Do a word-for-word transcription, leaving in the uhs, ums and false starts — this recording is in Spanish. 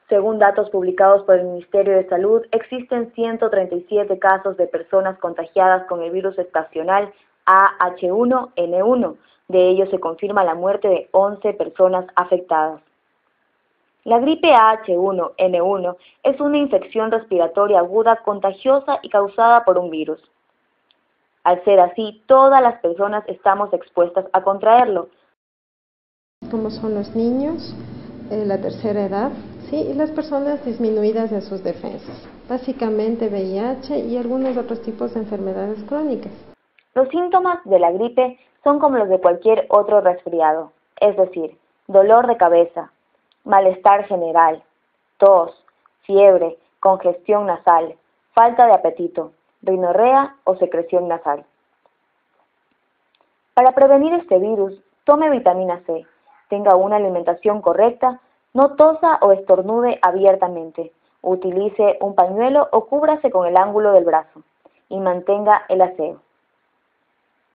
Según datos publicados por el Ministerio de Salud, existen ciento treinta y siete casos de personas contagiadas con el virus estacional A H uno N uno. De ellos se confirma la muerte de once personas afectadas. La gripe A H uno N uno es una infección respiratoria aguda contagiosa y causada por un virus. Al ser así, todas las personas estamos expuestas a contraerlo. Como son los niños, eh, la tercera edad, ¿sí? Y las personas disminuidas de sus defensas, básicamente V I H y algunos otros tipos de enfermedades crónicas. Los síntomas de la gripe son como los de cualquier otro resfriado, es decir, dolor de cabeza, malestar general, tos, fiebre, congestión nasal, falta de apetito, rinorrea o secreción nasal. Para prevenir este virus, tome vitamina C, tenga una alimentación correcta, no tosa o estornude abiertamente, utilice un pañuelo o cúbrase con el ángulo del brazo y mantenga el aseo.